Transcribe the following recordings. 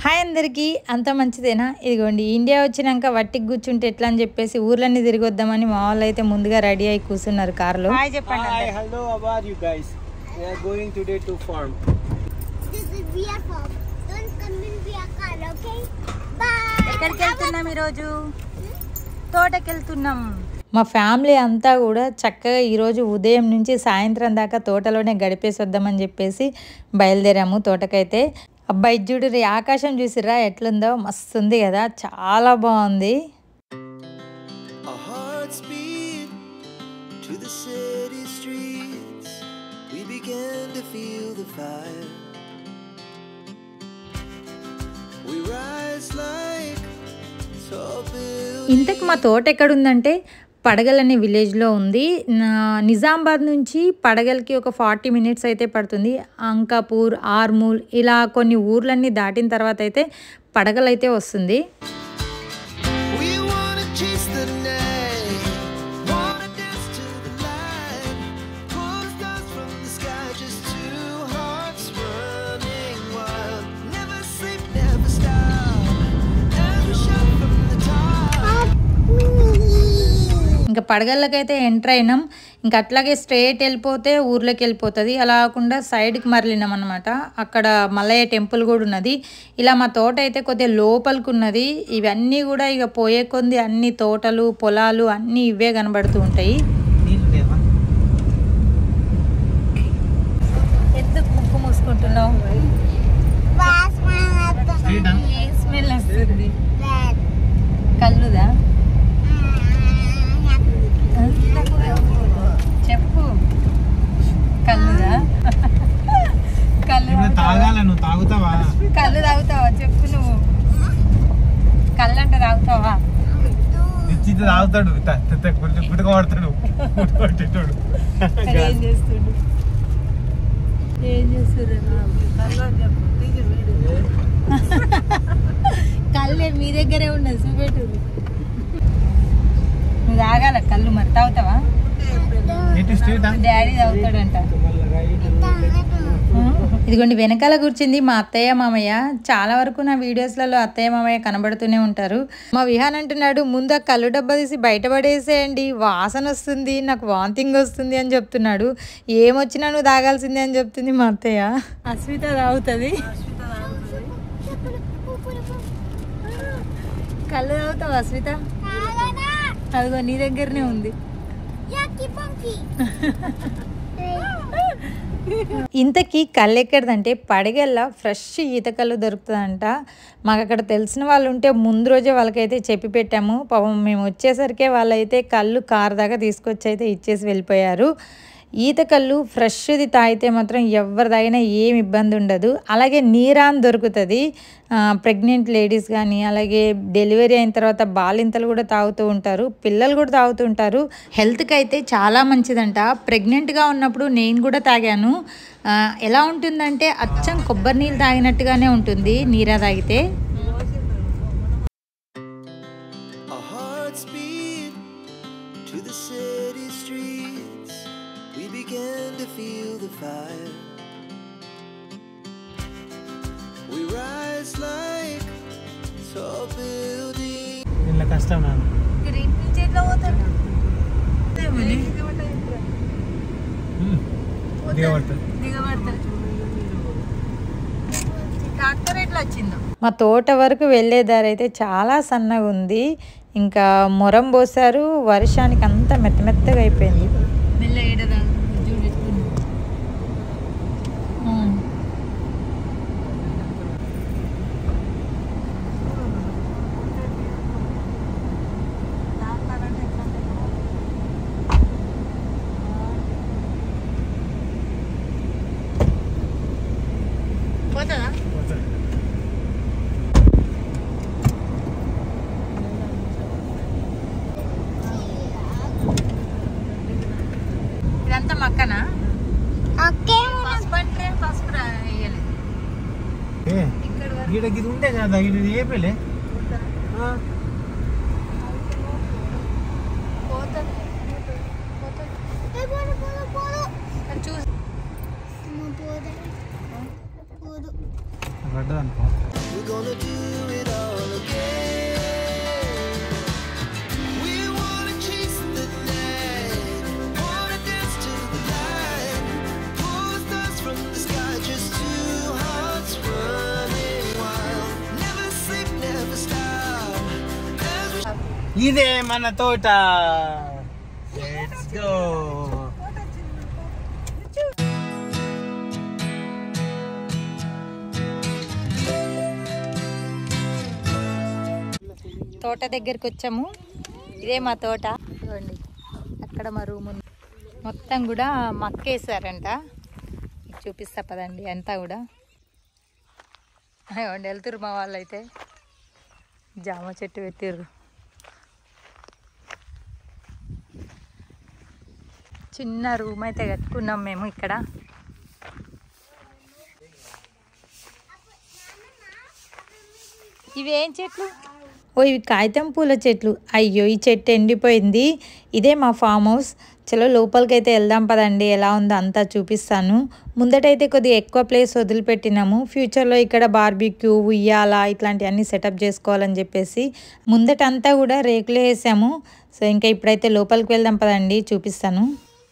Hi అందరికీ అంత మంచిదేనా? ఇదిగోండి ఇండియా వచ్చినాక వట్టికి కూర్చుంటే ఎట్లా అని చెప్పేసి ఊర్లన్నీ తిరిగి వద్దామని మా వాళ్ళు అయితే ముందుగా రెడీ అయి కూర్చున్నారు కార్లో. హాయ్ చెప్పండి. Hi, hello, how are you guys? We are going today to farm. This is Via farm. Don't come in Via car, okay? Bye. ఎక్కడికి వెళ్తున్నాం ఈరోజు? తోటకి వెళ్తున్నాం. మా ఫ్యామిలీ అంతా కూడా చక్కగా ఈరోజు ఉదయం నుంచి సాయంత్రం దాకా తోటలోనే గడిపేసి వద్దామని చెప్పేసి బయలుదేరాము తోటకైతే. అబ్బాయి చూడు ఆకాశం చూసిరా ఎట్లుందో, మస్తు ఉంది కదా, చాలా బాగుంది. ఇంతకు మా తోట ఎక్కడుందంటే పడగల్ అనే విలేజ్లో ఉంది. నిజామాబాద్ నుంచి పడగల్కి ఒక 40 మినిట్స్ అయితే పడుతుంది. అంకాపూర్, ఆర్మూల్ ఇలా కొన్ని ఊర్లన్నీ దాటిన తర్వాత అయితే పడగల్ అయితే వస్తుంది. ఇంకా పడగళ్ళకైతే ఎంటర్ అయినాం. ఇంకా అట్లాగే స్ట్రైట్ వెళ్ళిపోతే ఊర్లోకి వెళ్ళిపోతుంది. అలా కాకుండా సైడ్కి మరలినాం అనమాట. అక్కడ మల్లయ్య టెంపుల్ కూడా ఉన్నది. ఇలా మా తోట అయితే కొద్దిగా లోపలికి ఉన్నది. ఇవన్నీ కూడా ఇక పోయే కొంది అన్ని తోటలు పొలాలు అన్నీ ఇవే కనబడుతూ ఉంటాయి. ఎందుకు ముక్కు మూసుకుంటున్నావు? స్మెల్ వస్తుంది. కళ్ళుదా? చెప్పు. కళ్ళుదా? కళ్ళు తాగుతావా? కళ్ళు తాగుతావా? చెప్పు. నువ్వు కళ్ళు అంటే తాగుతావా? తాగుతాడు గుడ్డకవాడతాడు. ఏం చేస్తుడు? ఏం చేస్తుడు? కళ్ళే మీ దగ్గరే ఉన్నది, చూపెట్టు. నువ్వు తాగాల కళ్ళు, మరి తాగుతావా? డాడీ తాగుతాడంట. ఇదిగోండి వెనకాల కూర్చుంది మా అత్తయ్య మామయ్య. చాలా వరకు నా వీడియోస్లలో అత్తయ్య మామయ్య కనబడుతూనే ఉంటారు. మా విహాన్ అంటున్నాడు, ముందు ఆ కళ్ళు డబ్బా తీసి బయటపడేసేయండి, వాసన వస్తుంది, నాకు వాంతింగ్ వస్తుంది అని చెప్తున్నాడు. ఏమొచ్చినా నువ్వు తాగాల్సిందే అని చెప్తుంది మా అత్తయ్య. అస్మిత తాగుతుంది. కళ్ళు తాగుతావు అస్మిత? అదిగో నీ దగ్గరనే ఉంది. ఇంతకీ కళ్ళు ఎక్కడదంటే పడగల్ల ఫ్రెష్ ఈత కళ్ళు దొరుకుతుందంట. మాకు అక్కడ తెలిసిన వాళ్ళు ఉంటే ముందు రోజే వాళ్ళకైతే చెప్పి పెట్టాము. పాపం మేము వచ్చేసరికి వాళ్ళైతే కళ్ళు కారు దాకా తీసుకొచ్చి అయితే ఇచ్చేసి వెళ్ళిపోయారు. ఈత కళ్ళు ఫ్రెష్ది తాగితే మాత్రం ఎవరి తాగినా ఏం ఇబ్బంది ఉండదు. అలాగే నీరాన్ దొరుకుతుంది. ప్రెగ్నెంట్ లేడీస్ కానీ అలాగే డెలివరీ అయిన తర్వాత బాలింతలు కూడా తాగుతూ ఉంటారు, పిల్లలు కూడా తాగుతూ ఉంటారు. హెల్త్కి అయితే చాలా మంచిదంట. ప్రెగ్నెంట్గా ఉన్నప్పుడు నేను కూడా తాగాను. ఎలా ఉంటుందంటే అచ్చం కొబ్బరి నీళ్ళు తాగినట్టుగానే ఉంటుంది నీరా తాగితే. కష్టం మా తోట వరకు వెళ్ళే దారి అయితే చాలా సన్నగా ఉంది. ఇంకా మొరం పోసారు, వర్షానికి అంతా మెత్తమెత్తగా అయిపోయింది. ఇదంతా మక్కనా? ఇది ఉండే కదా, ఇది ఏపీలే. We're gonna do ఇదే మన తోట. Let's go. తోట దగ్గరికి వచ్చాము. ఇదే మా తోట. చూడండి అక్కడ మా రూమ్ ఉంది. మొత్తం కూడా మక్కేసారంట. చూపిస్తా పదండి. అంతా కూడా వెళ్తురు మా వాళ్ళు అయితే. జామ చెట్టు పెట్టిర్రు. చిన్న రూమ్ అయితే కట్టుకున్నాం మేము ఇక్కడ. ఇవి ఏం చెట్లు? ఓ ఇవి కాగితం పూల చెట్లు. అయ్యో ఈ చెట్టు ఎండిపోయింది. ఇదే మా ఫామ్ హౌస్. చలో లోపలికి అయితే వెళ్దాం పదండి. ఎలా ఉందో అంతా చూపిస్తాను. ముందటైతే కొద్దిగా ఎక్కువ ప్లేస్ వదిలిపెట్టినాము. ఫ్యూచర్లో ఇక్కడ బార్బిక్యూ, ఉయ్యాల ఇట్లాంటివన్నీ సెటప్ చేసుకోవాలని చెప్పేసి ముందటంతా కూడా రేకులు వేసాము. సో ఇంకా ఇప్పుడైతే లోపలికి వెళ్దాం పదండి, చూపిస్తాను.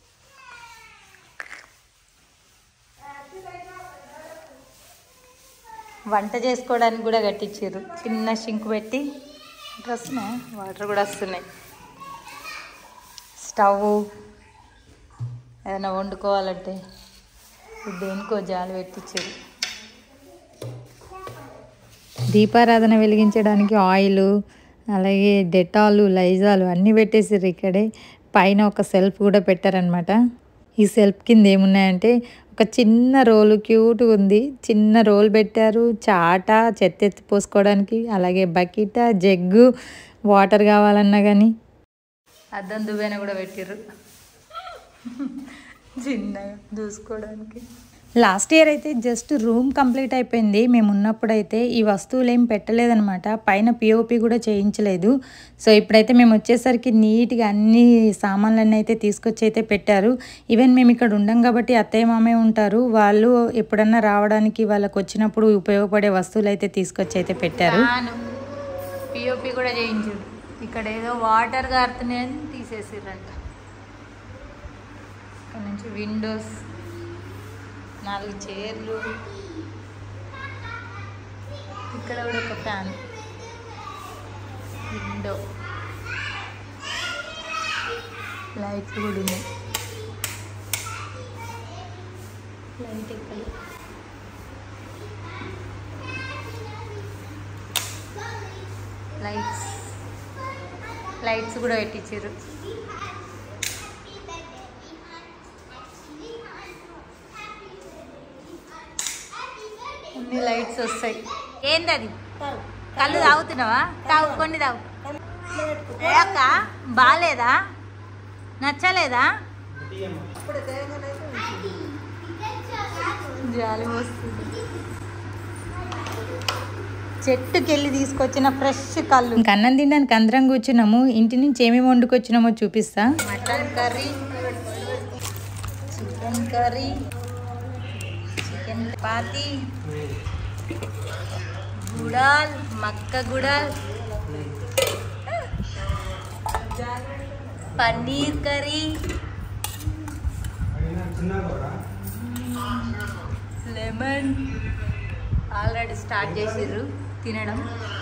వంట చేసుకోవడానికి కూడా కట్టించారు. చిన్న షింక్ పెట్టి వస్తున్నాయి. వాటర్ కూడా వస్తున్నాయి. స్టవ్ ఏదైనా వండుకోవాలంటే దేనికో జాలి పెట్టించారు. దీపారాధన వెలిగించడానికి ఆయిల్, అలాగే డెటాలు, లైజాలు అన్నీ పెట్టేసారు ఇక్కడే. పైన ఒక సెల్ఫ్ కూడా పెట్టారనమాట. ఈ సెల్ఫ్ కింద ఏమున్నాయంటే ఒక చిన్న రోలు, క్యూట్గా ఉంది. చిన్న రోల్ పెట్టారు. చాట, చెత్త ఎత్తి పోసుకోవడానికి, అలాగే బకెట, జగ్గు, వాటర్ కావాలన్నా కానీ. అద్దం దువ్వెన కూడా పెట్టిర్రు చిన్నగా దూసుకోవడానికి. లాస్ట్ ఇయర్ అయితే జస్ట్ రూమ్ కంప్లీట్ అయిపోయింది. మేము ఉన్నప్పుడైతే ఈ వస్తువులు ఏం పెట్టలేదనమాట. పైన పిఓపి కూడా చేయించలేదు. సో ఇప్పుడైతే మేము వచ్చేసరికి నీట్గా అన్ని సామాన్లన్నీ అయితే తీసుకొచ్చి అయితే పెట్టారు. ఈవెన్ మేము ఇక్కడ ఉండం కాబట్టి అత్తయ్య మామయ్య ఉంటారు. వాళ్ళు ఎప్పుడన్నా రావడానికి వాళ్ళకి వచ్చినప్పుడు ఉపయోగపడే వస్తువులు అయితే తీసుకొచ్చి అయితే పెట్టారు. పిఓపి కూడా చేయించారు. ఇక్కడ ఏదో వాటర్ గారుతున్నాయని తీసేసారంట. ఇక్కడ నుంచి విండోస్, 4 చైర్లు, ఇక్కడ కూడా ఒక ఫ్యాన్, విండో, లైట్లు కూడా ఉన్నాయి. లైట్ ఎక్కడ లైట్స్ కూడా పెట్టించారు. అన్ని లైట్స్ వస్తాయి. ఏంది అది? కళ్ళు తాగుతున్నావా? తాగు, కొన్ని తాగు. అక్క బాగాలేదా? నచ్చలేదా? జాలి వస్తుంది. చెట్టుకి వెళ్ళి తీసుకొచ్చిన ఫ్రెష్ కళ్ళు. ఇంక అన్నం తినడానికి అందరం కూర్చున్నాము. ఇంటి నుంచి ఏమేమి వండుకొచ్చినామో చూపిస్తా. Mutton curry, chicken curry, chicken chapati, గుడాల్, మక్క గుడాల్, paneer curry, lemon. Already start చేసిర్రు తినడం.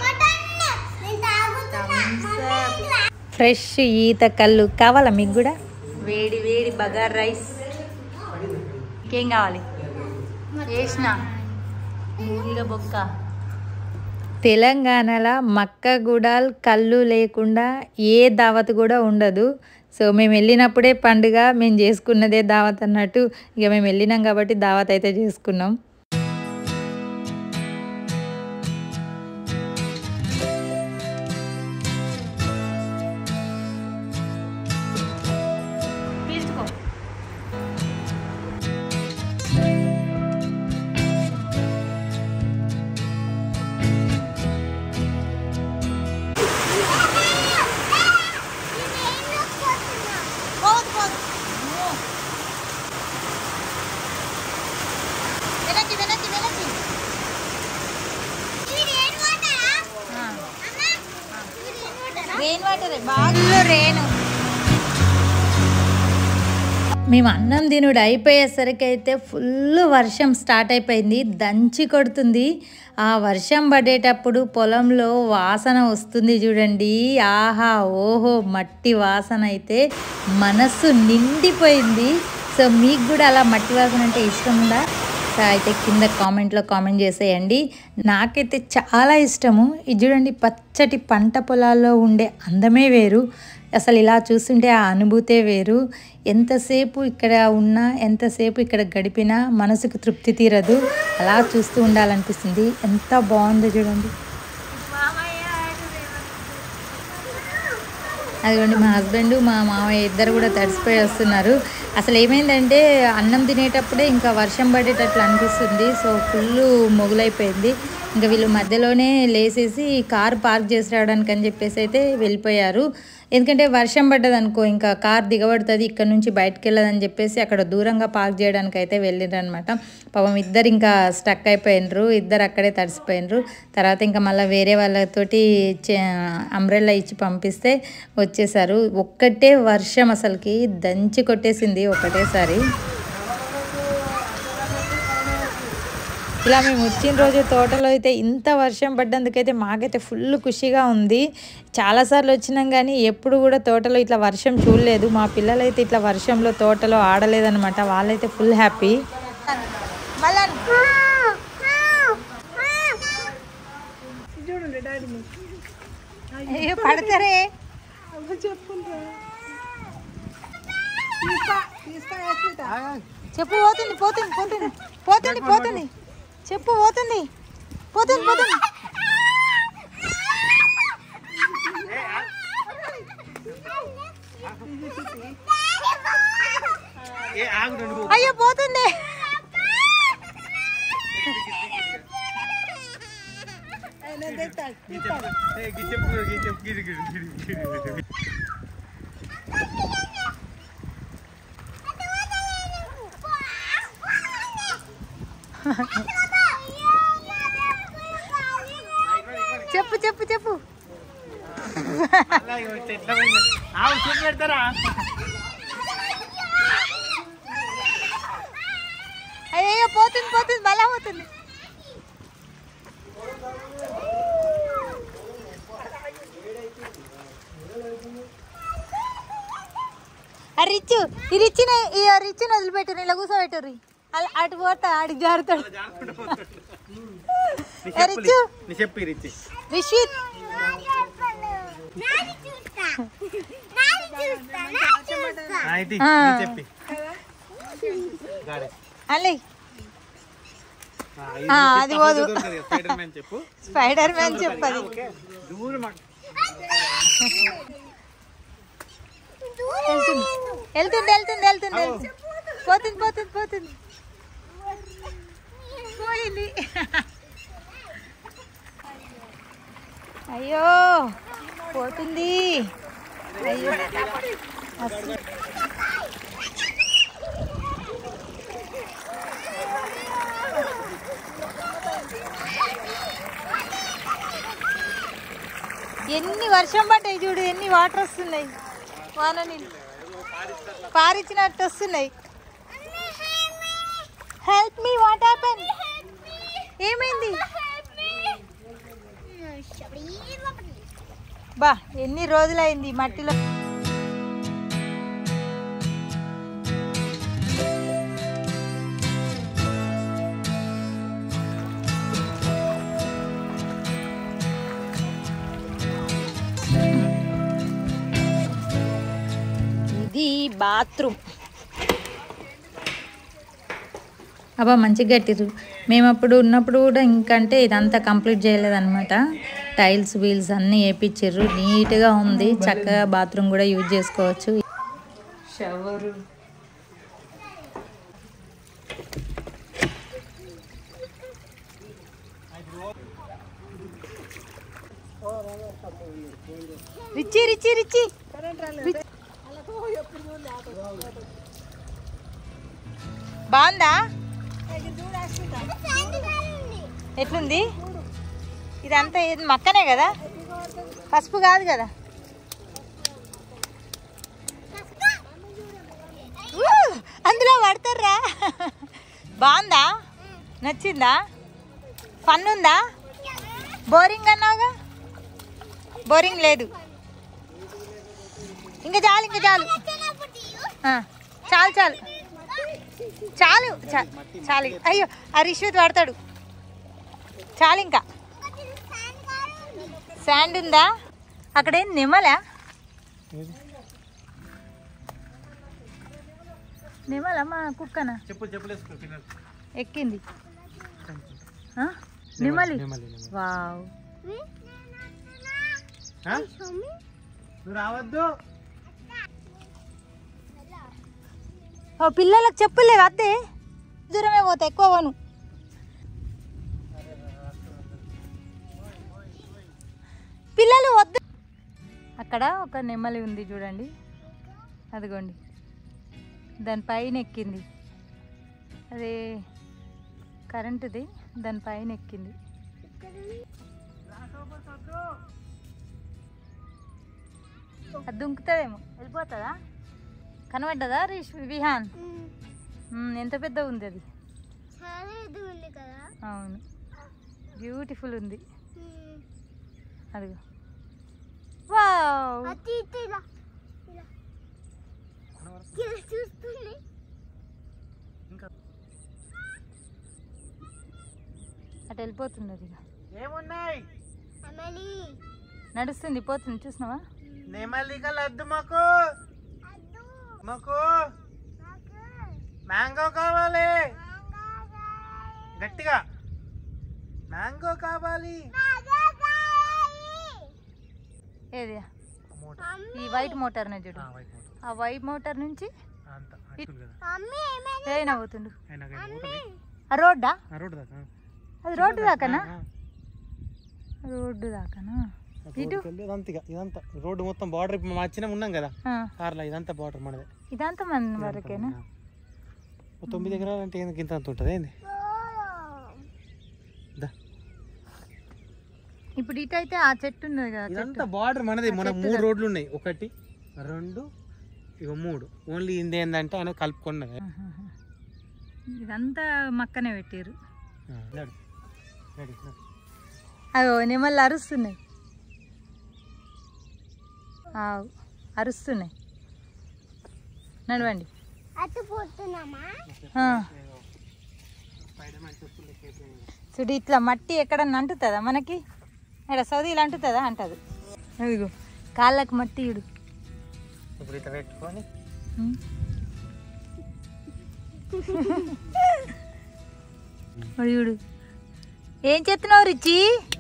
ఫ్రెష్ ఈత కళ్ళు కావాలా మీకు కూడా? వేడి వేడి బగార్ రైస్. ఇంకేం కావాలి? వేసిన మూగిల బొక్క. తెలంగాణలో మక్క గుడాల్ కళ్ళు లేకుండా ఏ దావత్ కూడా ఉండదు. సో మేము వెళ్ళినప్పుడే పండుగ, మేము చేసుకున్నదే దావత్ అన్నట్టు. ఇక మేము వెళ్ళినాం కాబట్టి దావత్ అయితే చేసుకున్నాం. రెయిన్ వాటర్ బాగా, రెయిన్ మేము అన్నం తినుడు అయిపోయేసరికి అయితే ఫుల్ వర్షం స్టార్ట్ అయిపోయింది, దంచి కొడుతుంది. ఆ వర్షం పడేటప్పుడు పొలంలో వాసన వస్తుంది చూడండి, ఆహా ఓహో మట్టి వాసన అయితే మనస్సు నిండిపోయింది. సో మీకు కూడా అలా మట్టి వాసన అంటే ఇష్టం ఉందా? సో అయితే కింద కామెంట్లో కామెంట్ చేసేయండి. నాకైతే చాలా ఇష్టము. ఇది చూడండి, పచ్చటి పంట పొలాల్లో ఉండే అందమే వేరు. అసలు ఇలా చూస్తుంటే ఆ అనుభూతే వేరు. ఎంతసేపు ఇక్కడ ఉన్నా, ఎంతసేపు ఇక్కడ గడిపినా మనసుకు తృప్తి తీరదు. అలా చూస్తూ ఉండాలనిపిస్తుంది. ఎంత బాగుందో చూడండి. అదిగోండి మా హస్బెండ్ మా మామయ్య ఇద్దరు కూడా తడిసిపోయి వస్తున్నారు. అసలు ఏమైందంటే అన్నం తినేటప్పుడే ఇంకా వర్షం పడేటట్లు అనిపిస్తుంది. సో ఫుల్ మొగులైపోయింది. ఇంకా వీళ్ళు మధ్యలోనే లేసేసి కారు పార్క్ చేసి రావడానికి అని చెప్పేసి అయితే వెళ్ళిపోయారు. ఎందుకంటే వర్షం పడ్డది అనుకో ఇంకా కార్ దిగబడుతుంది, ఇక్కడ నుంచి బయటకు వెళ్ళదని చెప్పేసి అక్కడ దూరంగా పార్క్ చేయడానికి అయితే వెళ్ళిండ్రు అనమాట. పాపం ఇద్దరు ఇంకా స్టక్ అయిపోయినరు, ఇద్దరు అక్కడే తడిసిపోయినరు. తర్వాత ఇంకా మళ్ళీ వేరే వాళ్ళతోటి అంబ్రెల్లా ఇచ్చి పంపిస్తే వచ్చేసారు. ఒక్కటే వర్షం అసలుకి దంచి కొట్టేసింది ఒకటేసారి. ఇలా మేము వచ్చిన రోజు తోటలో అయితే ఇంత వర్షం పడ్డందుకైతే మాకైతే ఫుల్ ఖుషిగా ఉంది. చాలాసార్లు వచ్చినాం కానీ ఎప్పుడు కూడా తోటలో ఇట్లా వర్షం చూడలేదు. మా పిల్లలైతే ఇట్లా వర్షంలో తోటలో ఆడలేదన్నమాట. వాళ్ళైతే ఫుల్ హ్యాపీ. పడతారే చెప్పు, పోతుంది పోతుంది పోతుంది పోతుంది పోతుంది చెప్పు, పోతుంది పోతుంది పోతుంది. అయ్యో పోతుంది. చెప్పు చెప్పు చెప్పు. అయ్యో పోతుంది పోతుంది మళ్ళా పోతుంది. రిచ్చు ఈ రిచ్చిని వదిలిపెట్టారు, ఇలా కూర్చోబెట్టారు. అటు పోతా ఆడికి జారుతాడు. రిషిత్ అది పోదు, స్పైడర్ మ్యాన్ చెప్పది. వెళ్తుంది వెళ్తుంది వెళ్తుంది వెళ్తుంది పోతుంది పోతుంది పోతుంది పోయింది. అయ్యో పోతుంది. అయ్యో ఎన్ని వర్షం పడ్డాయి చూడు, ఎన్ని వాటర్ వస్తున్నాయి, వాన నీళ్ళు పారిచ్చినట్టు వస్తున్నాయి. Help me, what happen? ఏమైంది? బా ఎన్ని రోజులైంది మట్టిలో. ఇది బాత్రూమ్. అబ్బా మంచిగా కట్టిరు. మేము అప్పుడు ఉన్నప్పుడు కూడా ఇంకంటే ఇదంతా కంప్లీట్ చేయలేదన్నమాట. టైల్స్ వీల్స్ అన్నీ వేయించారు, నీట్గా ఉంది. చక్కగా బాత్రూమ్ కూడా యూజ్ చేసుకోవచ్చు. షవరు, రిచి రిచి రిచి బాగుందా? ఎట్లుంది? ఇదంతా మక్కనే కదా, పసుపు కాదు కదా. పడతారా? బాగుందా? నచ్చిందా? ఫన్ ఉందా? బోరింగ్ అన్నావుగా? బోరింగ్ లేదు. ఇంకా చాలు చాలు చాలు చాలు చాలు. అయ్యో ఆ రిశ్వత్ పడతాడు. చాలు ఇంకా. శాండ్ ఉందా అక్కడేం? నెమలా? నెమలా మా కుక్కనా? ఎక్కింది నెమలి. వావ్. రావద్దు. పిల్లలకు చెప్పులే అద్దే దూరమే పోతా, ఎక్కువ పోను. పిల్లలు వద్దు. అక్కడ ఒక నెమలి ఉంది చూడండి, అదిగోండి దానిపైన ఎక్కింది. అదే కరెంటుది, దానిపైన ఎక్కింది. అది దుంకుతుందేమో, వెళ్ళిపోతుందా? కనబడ్డదా విహాన్? ఎంత పెద్ద ఉంది అది. అవును, బ్యూటిఫుల్ ఉంది. అదిగో వావ్. అటు వెళ్ళిపోతున్నది. నడుస్తుంది, పోతుంది. చూసినావా? మాకు మ్యాంగో కావాలి, గట్టిగా మ్యాంగో కావాలి. ఏది? ఈ వైట్ మోటార్ చూడు, ఆ వైట్ మోటార్ నుంచి ఏమైపోతుండు. ఆ రోడ్డా? అది రోడ్డు దాకానా? రోడ్డు దాకానా? ఇదంతా రోడ్డు మొత్తం బార్డర్ మార్చిన ఉన్నాం కదా కార్లో. ఇదంతా బార్డర్ మనదే. ఇదంతా మన వరకేనా? 9 ఎకరాలు అంటే ఇంత అంత ఉంటుంది ఏంది? ఇప్పుడు ఇటు అయితే ఆ చెట్టు ఉన్నది కదా, ఇదంతా బార్డర్ మనది. మన 3 రోడ్లు ఉన్నాయి, 1 2 ఇక 3. ఓన్లీ ఇది ఏంటంటే ఆయన కలుపుకున్నది. ఇదంతా మక్కనే పెట్టారు. అవి నెమళ్ళు అరుస్తున్నాయి, అరుస్తున్నాయి. నడవండి. చూడు, ఇట్లా మట్టి ఎక్కడన్నా అంటుతుందా మనకి? ఇక్కడ సౌదీలు అంటుతుందా? అంటది. అదిగో కాళ్ళకు మట్టి ఇడు. ఇప్పుడు ఇట్లా పెట్టుకొని చూడు. ఏం చేస్తున్నావు రిచి?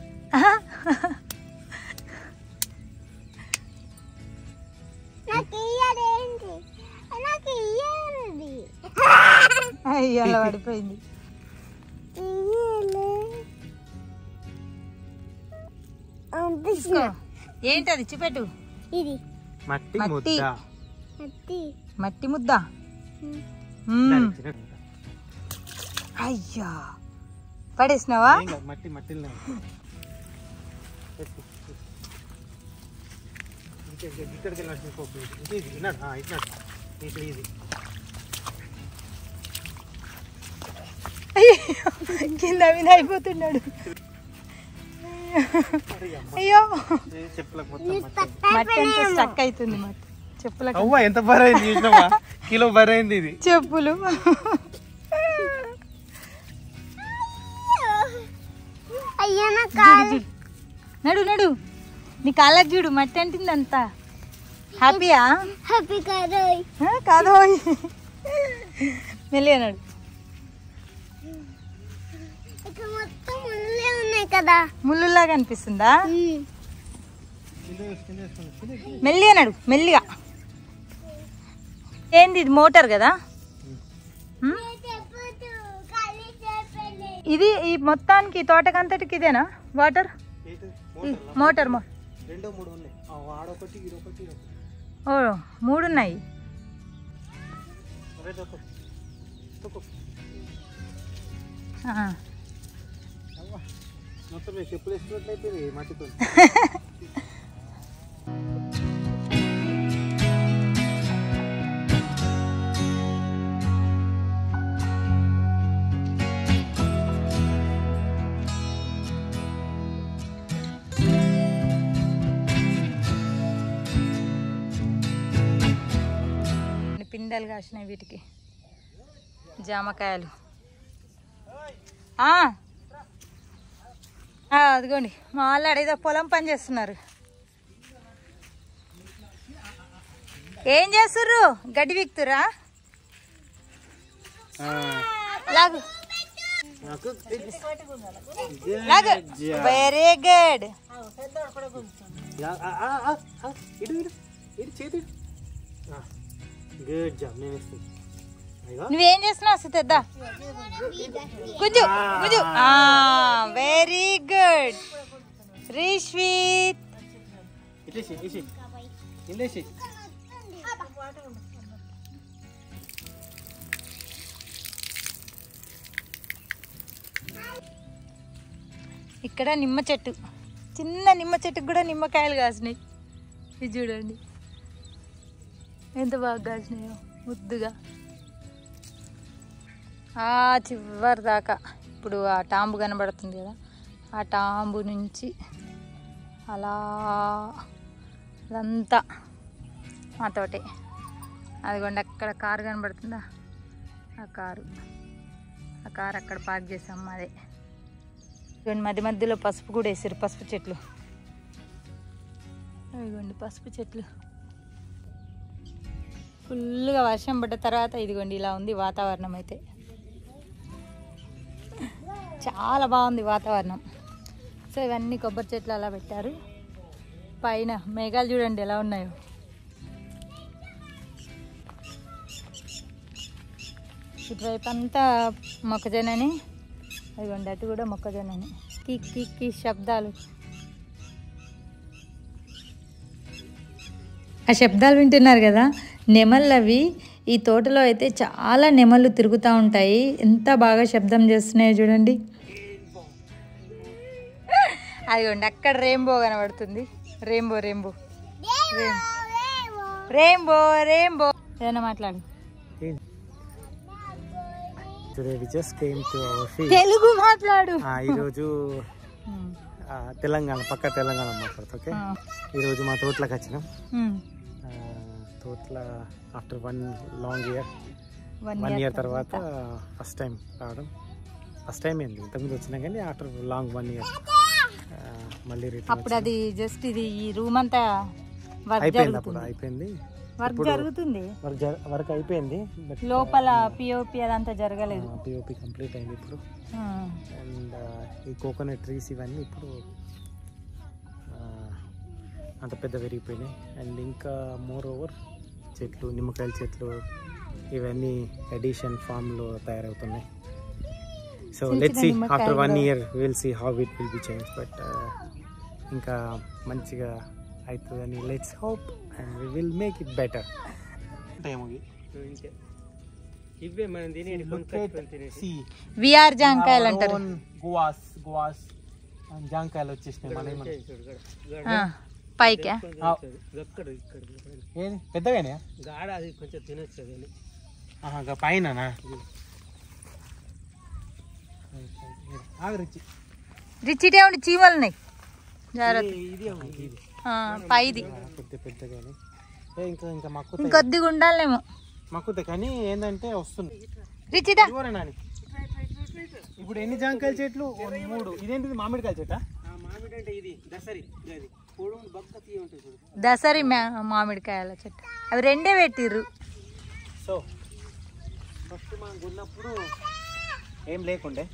అయ్యో అలా పడిపోయింది. ఏంటది? చూపెట్టు. ఇది మట్టి ముద్ద. మట్టి ముద్ద. అయ్యా పడేసినావా? మట్టి మట్టి కింద మీద అయిపోతున్నాడు. అయ్యో మట్టి అంతా స్టక్ అవుతుంది. మట్టి చెప్పులకు ఎంత బరైంది చూసినావా? కిలో బరైంది ఇది చెప్పులు. నడు నడు, నీ కాళ్ళకి చూడు మట్టి అంటుంది అంతా. హ్యాపీయా? హ్యాపీ కాదు, మెల్లిగా నడు. మొత్తం ముళ్ళే ఉన్నాయి కదా, ముళ్ళులాగా అనిపిస్తుందా? మెల్లిగా నడు, మెల్లిగా. ఏంది ఇది? మోటార్ కదా ఇది. ఈ మొత్తానికి తోటకంతటికి ఇదేనా వాటర్? మోటార్ 3 ఉన్నాయి. మొత్తం చెప్పులు వేసుకున్నట్లయితే మట్టితో. కాండలు కాసినాయి వీటికి. జామకాయలు అదిగోండి మా వాళ్ళు అడేదో పొలం పని చేస్తున్నారు. ఏం చేస్తుర్రు? గడ్డి వీక్తురా? లాగు లాగు. Very good. నువ్వేం చేస్తున్నావు సిద్ధా? గుజ్జు గుజ్జు. Very good Rishvith. ఇక్కడ నిమ్మ చెట్టు, చిన్న నిమ్మ చెట్టుకు కూడా నిమ్మకాయలు కాసినాయి. ఇది చూడండి ఎంత బాగా కాసినాయో ముద్దుగా. చివరి దాకా ఇప్పుడు ఆ టాంబు కనబడుతుంది కదా, ఆ టాంబు నుంచి అలా అదంతా మా తోటే. అదిగోండి అక్కడ కారు కనబడుతుందా, ఆ కారు అక్కడ పార్క్ చేసాం అదే. మధ్య మధ్యలో పసుపు కూడా వేసారు, పసుపు చెట్లు. ఇదిగోండి పసుపు చెట్లు. ఫుల్గా వర్షం పడ్డ తర్వాత ఇదిగోండి ఇలా ఉంది వాతావరణం. అయితే చాలా బాగుంది వాతావరణం. సో ఇవన్నీ కొబ్బరి చెట్లు అలా పెట్టారు. పైన మేఘాలు చూడండి ఎలా ఉన్నాయో. ఇటువైపు అంతా మొక్కజొన్నని, అదిగోండి అటు కూడా మొక్కజొన్నని. కిక్ కిక్ శబ్దాలు. ఆ శబ్దాలు వింటున్నారు కదా, నెమళ్ళు అవి. ఈ తోటలో అయితే చాలా నెమళ్ళు తిరుగుతూ ఉంటాయి. ఎంత బాగా శబ్దం చేస్తున్నాయో చూడండి. అదిగోండి అక్కడ రెయిన్బో కనబడుతుంది. Rainbow rainbow rainbow rainbow. ఏదైనా మాట్లాడు. తెలుగు మాట్లాడు. ఈరోజు తెలంగాణ, పక్క తెలంగాణ మాట్లాడుతా. ఓకే, ఈరోజు మా తోటలోకి వచ్చినాం. తోటలో ఆఫ్టర్ 1 లాంగ్ ఇయర్, 1 ఇయర్ తర్వాత ఫస్ట్ టైం రావడం. ఫస్ట్ టైం ఏంది, ఇంతకుముందు వచ్చినా కానీ ఆఫ్టర్ లాంగ్ 1 ఇయర్ మళ్ళీ రిటర్న్. అప్పుడు అది జస్ట్ ఇది ఈ రూమ్ అంతా అయిపోయింది. అప్పుడు అయిపోయింది, వర్క్ జరుగుతుంది. వర్క్ అయిపోయింది, లోపల పిఓపి అదంతా జరగలేదు. పిఓపి కంప్లీట్ అయింది ఇప్పుడు. అండ్ ఈ కోకోనట్ ట్రీస్ ఇవన్నీ ఇప్పుడు అంత పెద్ద పెరిగిపోయినాయి. అండ్ ఇంకా మోర్ ఓవర్ చెట్లు, నిమ్మకాయల చెట్లు ఇవన్నీ ఎడిషన్ ఫామ్లో తయారవుతున్నాయి. So let's see after 1 year will see how it will be change. But ఇంకా మంచిగా అవుతుందని let's hope and we will make it better. ఇవే మనం తినేది విఆర్ జాంకాయలు అంటారు. గువాస్ జాంకాయలు వచ్చేసినాయి మన పైకి. పెద్దగానే గాడ అది కొంచెం తినొచ్చు కానీ పైన రిచిటే ఉండి చీమలు ఉన్నాయి జాగ్రత్త. పైది పెద్దగానే ఇంకా ఇంకా ఇంకొద్దిగా ఉండాలేమో మక్కుతే, కానీ ఏంటంటే వస్తుంది. రిచిదా ఇప్పుడు ఎన్ని జాంకాయల చెట్లు? 3. ఇదేంటిది, మామిడికాయల చెట్టా? మామిడి అంటే ఇది దసరి, అది పొడుగు బక్క తీయ ఉంటుంది చూడు, దసరి మామిడికాయల చెట్టు. అవి 2 పెట్టిర్రు. సో ఫస్ట్ మనం ఉన్నప్పుడు ఏం లేకుండే,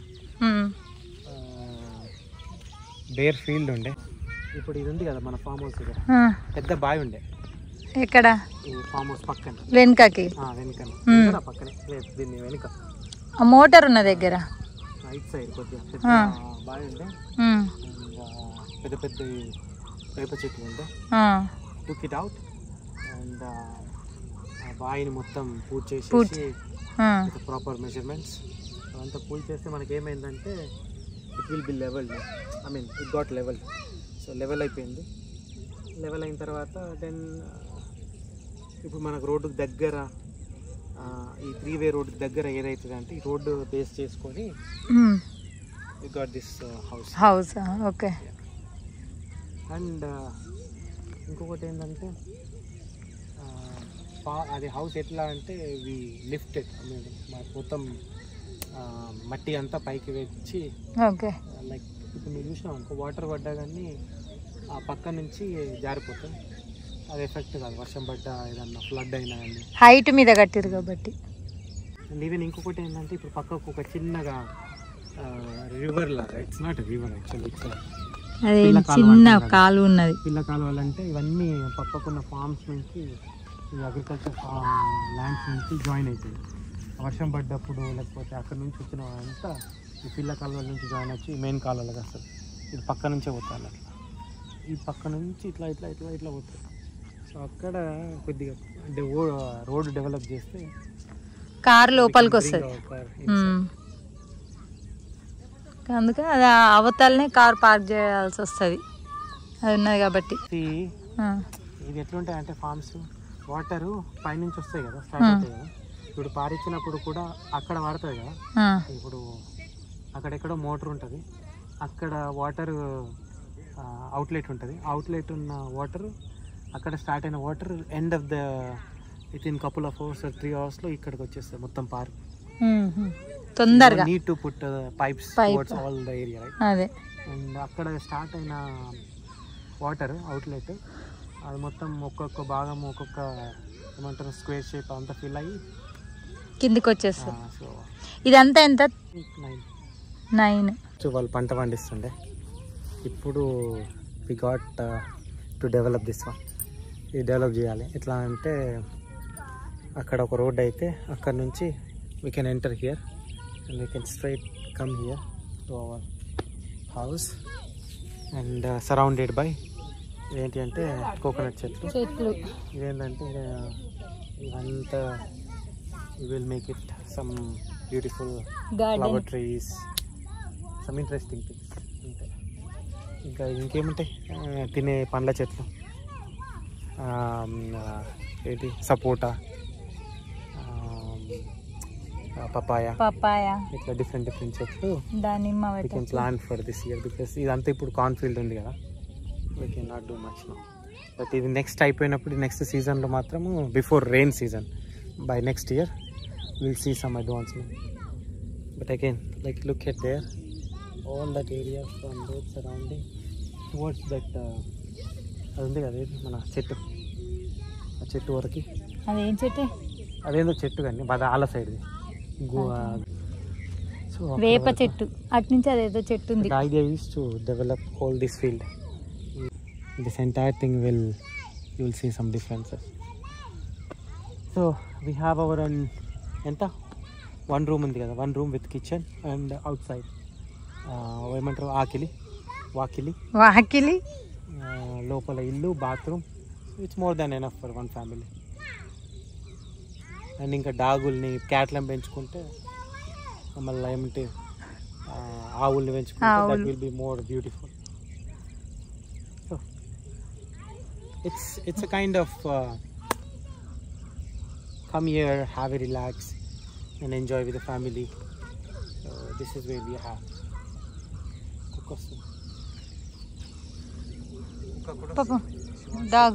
బేర్ ఫీల్డ్ ఉండే. ఇప్పుడు ఇది ఉంది కదా మన ఫామ్ హౌస్ దగ్గర, పెద్ద బావి ఉండే. ఎక్కడ? ఫామ్ హౌస్ పక్కన, వెనుకకి. వెనుక పక్కనే, దీన్ని వెనుక ఆ మోటార్ ఉన్న దగ్గర రైట్ సైడ్ కొద్దిగా పెద్ద బావి ఉండే. పెద్ద పెద్ద వేప చెట్లు ఉండే. టుక్ ఇట్ అవుట్ అండ్ ఆ బావిని మొత్తం పూజ చేసేసి ప్రాపర్ మెజర్మెంట్స్ అంతా పూజ చేస్తే మనకి ఏమైందంటే it will be levelled. I mean it got level. So level అయిపోయింది. లెవెల్ అయిన తర్వాత దెన్ ఇప్పుడు మనకు రోడ్డుకు దగ్గర, ఈ 3-వే రోడ్డుకి దగ్గర ఏదైతుంది అంటే ఈ రోడ్డు బేస్ చేసుకొని we got this house. Okay. And ఇంకొకటి ఏంటంటే అది హౌస్ ఎట్లా అంటే వి లిఫ్టెడ్ మొత్తం మట్టి అంతా పైకి వచ్చి ఓకే లైక్ ఇప్పుడు నువ్వు చూసినావు అనుకో వాటర్ పడ్డా కానీ ఆ పక్క నుంచి జారిపోతాయి. అది ఎఫెక్ట్ కాదు వర్షం పడ్డా ఏదన్నా ఫ్లడ్ అయినా కానీ. హైట్ మీద కట్టిరు కాబట్టి. అండ్ ఈవెన్ ఇంకొకటి ఏంటంటే ఇప్పుడు పక్కకు ఒక చిన్నగా రివర్ లాగా, it's not river actually, it's అదే చిన్న కాలువ ఉన్నది. పిల్ల కాలువలంటే ఇవన్నీ పక్కకున్న ఫార్మ్స్ నుంచి అగ్రికల్చర్ ల్యాండ్స్ నుంచి జాయిన్ అవుతాయి. వర్షం పడ్డప్పుడు లేకపోతే అక్కడ నుంచి వచ్చిన అంతా ఈ పిల్ల కాలువల నుంచి జాయిన్ వచ్చి మెయిన్ కాలువలకు వస్తుంది. ఇది పక్క నుంచే పోతారు అట్లా, ఈ పక్క నుంచి ఇట్లా ఇట్లా ఇట్లా ఇట్లా పోతాయి. సో అక్కడ కొద్దిగా అంటే రోడ్ డెవలప్ చేస్తే కారు లోపలికి వస్తుంది. అందుకే అది అవతలనే కార్ పార్క్ చేయాల్సి వస్తుంది, అది ఉన్నది కాబట్టి. ఇది ఎట్లుంటాయి అంటే ఫార్మ్స్ వాటరు పైనుంచి వస్తాయి కదా, స్టార్ట్ అవుతాయి కదా. ఇప్పుడు పారించినప్పుడు కూడా అక్కడ పడుతుంది కదా. ఇప్పుడు అక్కడెక్కడో మోటార్ ఉంటుంది, అక్కడ వాటర్ అవుట్లెట్ ఉంటుంది. అవుట్లెట్ ఉన్న వాటర్ అక్కడ స్టార్ట్ అయిన water end of the within couple of hours 3 అవర్స్లో ఇక్కడికి వచ్చేస్తుంది మొత్తం పార్క్ తొందరగా. Need to put pipes towards all the area right. అదే అండ్ అక్కడ స్టార్ట్ అయిన వాటర్ అవుట్లెట్ అది మొత్తం ఒక్కొక్క భాగం ఒక్కొక్క ఏమంటారు స్క్వేర్ షేప్ అంతా ఫిల్ అయ్యి కిందికి వచ్చేస్తుంది. సో ఇదంతా ఎంత? 9. సో వాళ్ళు పంట పండిస్తుండే. ఇప్పుడు we got to develop this one. ఇది డెవలప్ చేయాలి. ఎట్లా అంటే అక్కడ ఒక రోడ్ అయితే అక్కడ నుంచి we can enter here and we can straight come here to our house and surrounded by ఏంటి అంటే కోకోనట్ చెట్లు. ఇదేంటంటే ఇవంతా will make it some beautiful flower trees, some interesting things ఉంటాయి. ఇంకా ఇంకేముంటాయి, తినే పండ్ల చెట్లు, ఏంటి సపోటా, పపాయ, ఇట్లా డిఫరెంట్ చెట్లు we can plan for this year. Because ఇదంతా ఇప్పుడు కార్న్ ఫీల్డ్ ఉంది కదా, we can not do much now. But ఇది నెక్స్ట్ అయిపోయినప్పుడు నెక్స్ట్ సీజన్లో మాత్రము before rain season by next year will see some advancement. But again like look at there all that area from both surrounding towards that అది ఉంది కదా మన చెట్టు, ఆ చెట్టు వరకు. అదేం చెట్టు? అదేందో చెట్టు కానీ బాగా ఆల సైడ్ వేప చెట్టు, అటు నుంచి అదేదో చెట్టు ఉంది. The idea is to develop all this field. This entire thing you will see some differences. So we have our own ఎంత 1 room ఉంది కదా, 1 room with kitchen and outside ఏమంటారు వాకిలి లోపల ఇల్లు, bathroom. It's more than enough for 1 family. And ఇంకా డాగుల్ని క్యాట్లను పెంచుకుంటే మళ్ళీ ఏమంటే ఆవుల్ని పెంచుకుంటే that will be more beautiful. So it's a kind of come here, have a relax and enjoy with the family. So this is where we have Papa, dog.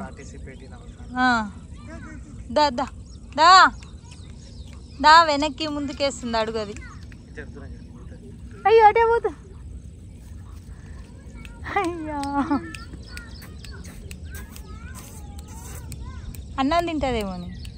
దా వెనక్కి ముందుకేస్తుంది అడుగు. అది అయ్యో అటే పోతా. అయ్యా అన్నం తింటుందేమో.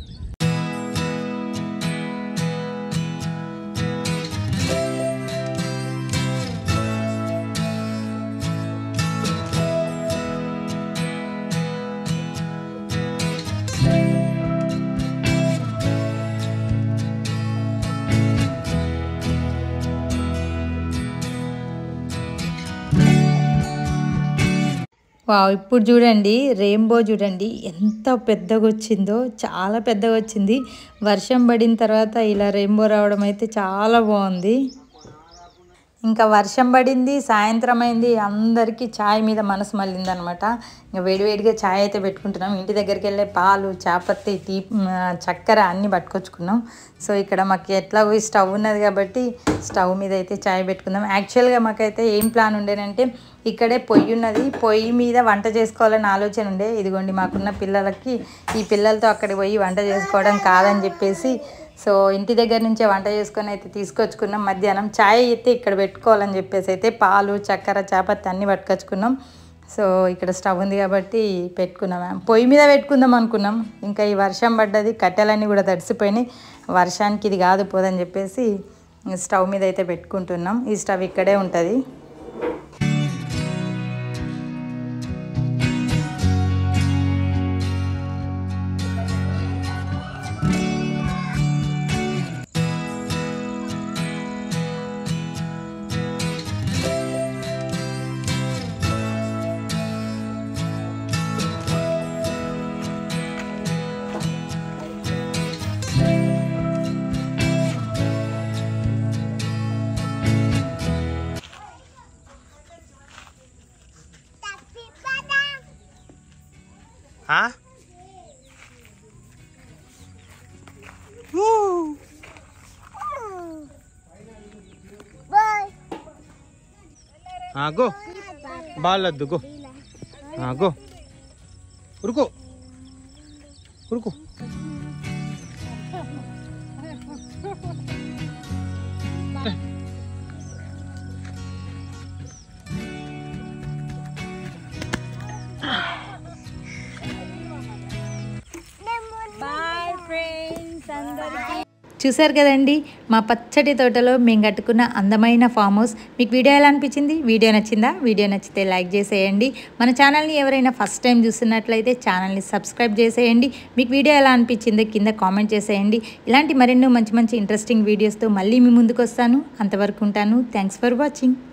వావ్, ఇప్పుడు చూడండి రెయిన్బో చూడండి ఎంత పెద్దగా వచ్చిందో, చాలా పెద్దగా వచ్చింది. వర్షం పడిన తర్వాత ఇలా రెయిన్బో రావడం అయితే చాలా బాగుంది. ఇంకా వర్షం పడింది, సాయంత్రం అయింది, అందరికీ ఛాయ్ మీద మనసు మళ్ళిందనమాట. ఇంకా వేడివేడిగా ఛాయ్ అయితే పెట్టుకుంటున్నాం. ఇంటి దగ్గరికి వెళ్ళే పాలు, చాపత్తి, టీ, చక్కెర అన్నీ పట్టుకొచ్చుకున్నాం. సో ఇక్కడ మాకు ఎట్లాగో ఈ స్టవ్ ఉన్నది కాబట్టి స్టవ్ మీద అయితే ఛాయ్ పెట్టుకుందాం. యాక్చువల్గా మాకైతే ఏం ప్లాన్ ఉండేనంటే ఇక్కడే పొయ్యి ఉన్నది, పొయ్యి మీద వంట చేసుకోవాలని ఆలోచన ఉండే. ఇదిగోండి మాకున్న పిల్లలకి ఈ పిల్లలతో అక్కడికి పోయి వంట చేసుకోవడం కాదని చెప్పేసి సో ఇంటి దగ్గర నుంచే వంట చేసుకొని అయితే తీసుకొచ్చుకున్నాం. మధ్యాహ్నం ఛాయ్ అయితే ఇక్కడ పెట్టుకోవాలని చెప్పేసి అయితే పాలు, చక్కెర, చాపత్తి అన్నీ పట్టుకొచ్చుకున్నాం. సో ఇక్కడ స్టవ్ ఉంది కాబట్టి పెట్టుకున్నాం. పొయ్యి మీద పెట్టుకుందాం అనుకున్నాం. ఇంకా ఈ వర్షం పడ్డది, కట్టెలన్నీ కూడా తడిసిపోయినాయి. వర్షానికి ఇది కాదు పోదని చెప్పేసి స్టవ్ మీద అయితే పెట్టుకుంటున్నాం. ఈ స్టవ్ ఇక్కడే ఉంటుంది. हाँ हाँ गो बाल लद्दू गो हाँ गो रुको रुको చూసారు కదండి మా పచ్చటి తోటలో మేము కట్టుకున్న అందమైన ఫామ్ హౌస్. మీకు వీడియో ఎలా అనిపించింది? వీడియో నచ్చిందా? వీడియో నచ్చితే లైక్ చేసేయండి. మన ఛానల్ని ఎవరైనా ఫస్ట్ టైం చూస్తున్నట్లయితే ఛానల్ని సబ్స్క్రైబ్ చేసేయండి. మీకు వీడియో ఎలా అనిపించిందో కింద కామెంట్ చేసేయండి. ఇలాంటి మరెన్నో మంచి మంచి ఇంట్రెస్టింగ్ వీడియోస్తో మళ్ళీ మీ ముందుకు వస్తాను. అంతవరకు ఉంటాను. Thanks for watching.